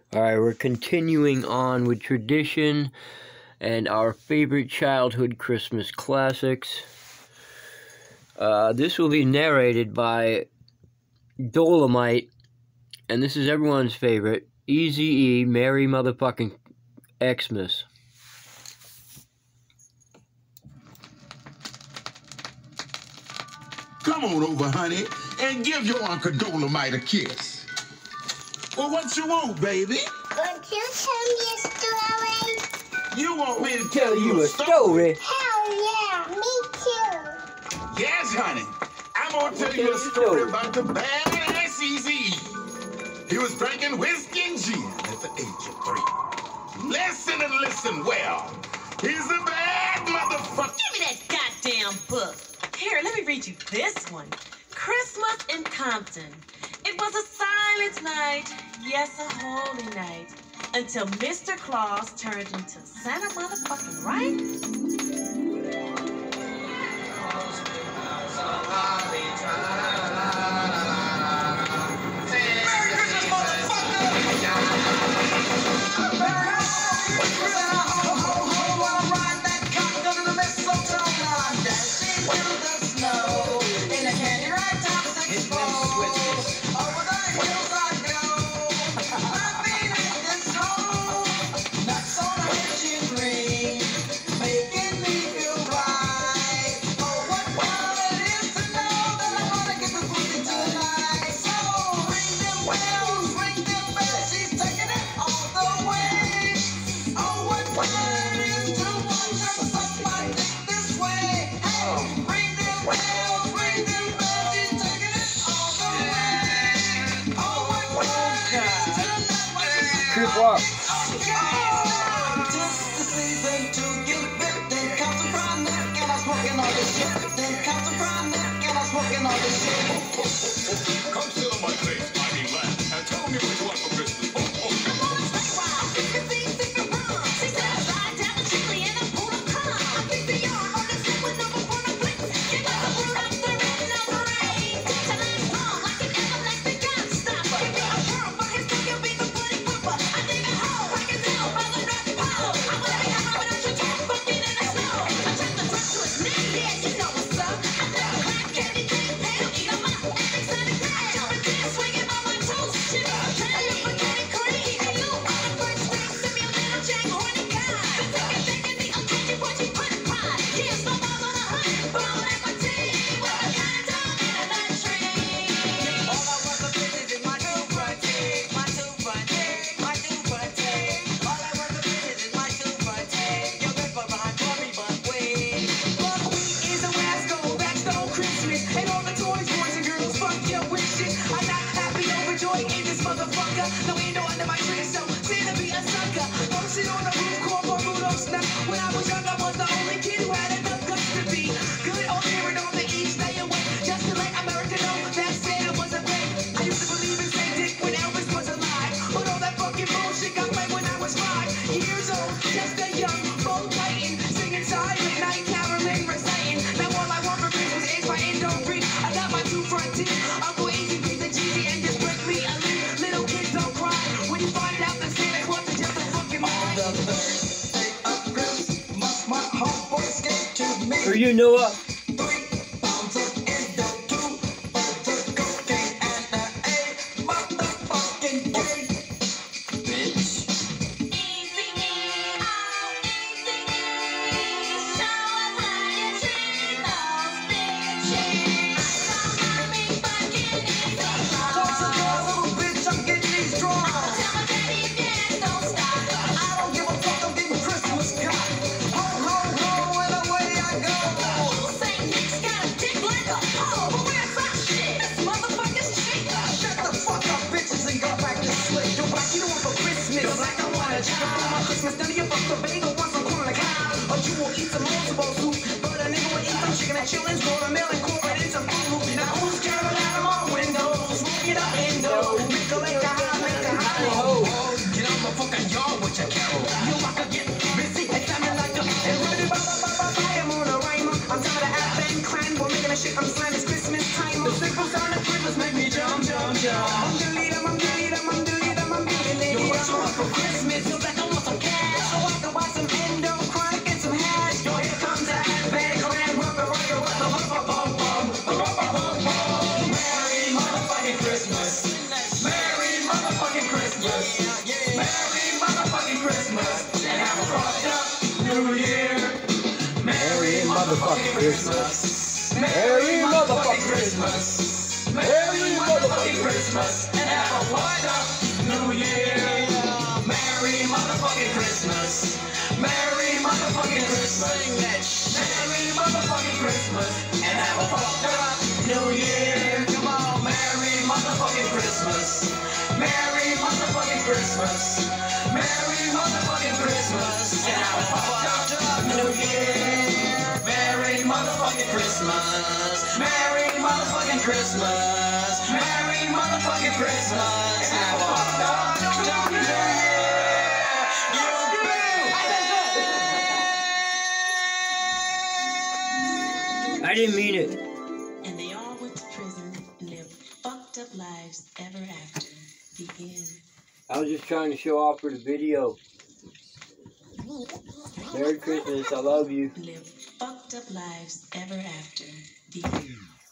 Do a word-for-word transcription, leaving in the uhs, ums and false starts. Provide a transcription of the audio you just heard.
Alright, we're continuing on with tradition and our favorite childhood Christmas classics. Uh, this will be narrated by Dolomite, and this is everyone's favorite, Eazy-E, Merry Motherfucking Xmas. Come on over, honey, and give your Uncle Dolomite a kiss. Well, what you want, baby? Would you tell me a story? You want me to Tell you a story? Hell yeah, me too. Yes, honey. I'm gonna tell you a story about the badass Eazy-E. He was drinking whiskey and gin at the age of three. Listen and listen well. He's a bad motherfucker. Give me that goddamn book. Here, let me read you this one. Christmas in Compton. It was a silent night, yes, a holy night, until Mister Claus turned into Santa motherfucking right. Trip walk. Come sit on my place, I mean laugh, and tell me what you want for Christmas. When I was young, I was the only kid who had enough guts to be good on here and on the east, stay away, just to let America know that Santa was a fake. I used to believe in Saint Dick when Elvis was alive, but all that fucking bullshit got played when I was five years old, just a young bull fighting, singing Silent Night, caroling, reciting. Now all I want for Christmas is my Indo free. I got my two front teeth, Uncle Easy, Pete, and Cheesy, and just break me a leaf. Little kids don't cry when you find out that Santa Claus is just a fucking lie. Or you know what? Chillin', roll a mill and corporate into food. Now who's Carolina on windows? Smoke it up, Indo. Make a like a high, make a high. Get out my fucking yard with your carol. You I could get busy and tell me like a. And ready, ba ba ba ba ba. I'm on a rhymer. I'm tired of App and Clan. We're making a shit. I'm slamming. It's Christmas time. The simple sound of Christmas make me jump, jump, jump. I'm the leader, I'm the leader, I'm the leader, I'm the leader. Christmas. Merry motherfucking Christmas. And have a fucked up New Year. Merry motherfucking Christmas. Merry motherfucking Christmas. Merry motherfucking Christmas. And have a fucked up New Year. Merry motherfucking Christmas. Merry motherfucking Christmas. Merry motherfucking Christmas. And have a fucked up New Year. Come on, Merry motherfucking Christmas. Merry motherfucking Christmas. Merry motherfucking Christmas. And have a fucked up New Year. Merry motherfucking Christmas. Merry motherfucking Christmas. Merry motherfucking Christmas. And have a fucked up New Year. I didn't mean it. And they all went to prison and lived fucked up lives ever after. The end. I was just trying to show off for the video. Merry Christmas. I love you. Live fucked up lives ever after. The end.